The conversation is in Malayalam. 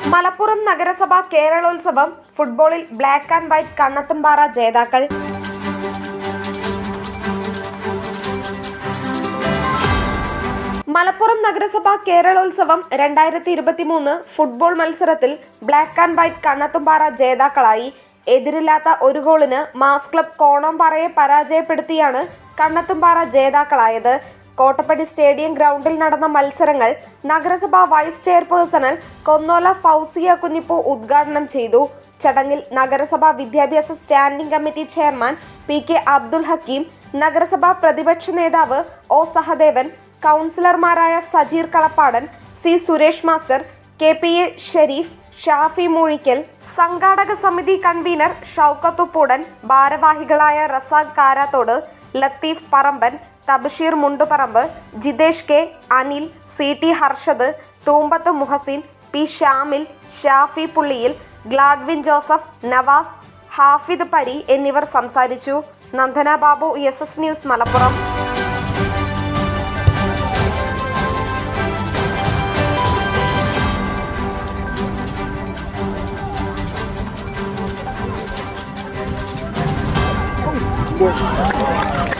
മലപ്പുറം നഗരസഭ കേരളോത്സവം ഫുട്ബോളിൽ ബ്ലാക്ക് ആൻഡ് വൈറ്റ് കണ്ണത്തുംപാറ ജേതാക്കൾ. മലപ്പുറം നഗരസഭ കേരളോത്സവം 2023 ഫുട്ബോൾ മത്സരത്തിൽ ബ്ലാക്ക് ആൻഡ് വൈറ്റ് കണ്ണത്തുംപാറ ജേതാക്കളായി. എതിരില്ലാത്ത ഒരു ഗോളിന് മാസ് ക്ലബ് കോണോംപാറയെ പരാജയപ്പെടുത്തിയാണ് കണ്ണത്തുംപാറ ജേതാക്കളായത്. കോട്ടപ്പടി സ്റ്റേഡിയം ഗ്രൗണ്ടിൽ നടന്ന മത്സരങ്ങൾ നഗരസഭാ വൈസ് ചെയർപേഴ്സണൽ കൊന്നോല ഫൗസിയ കുഞ്ഞിപ്പൂ ഉദ്ഘാടനം ചെയ്തു. ചടങ്ങിൽ നഗരസഭാ വിദ്യാഭ്യാസ standing committee chairman PK Abdul Hakeem, നഗരസഭാ പ്രതിപക്ഷ നേതാവ് O സഹദേവൻ, കൗൺസിലർമാരായ Sajeer Kalappadan, C Suresh master, KPA Sherif, Shafi Moozhikkal, സംഘാടക സമിതി കൺവീനർ ഷൗക്കത്ത് ഉപ്പൂടൻ, ഭാരവാഹികളായ Razak Karathode, Latheef Paramban, Thabsheer Mundupparamb, Jithesh K, Anil, CT Harshad, Thoombath Muhsin, P Shamil, Shafi Pulliyil, Gladwin Joseph, Navas, Hafid Pari എന്നിവർ സംസാരിച്ചു. Nandana Babu, SS news, Malappuram. Yes.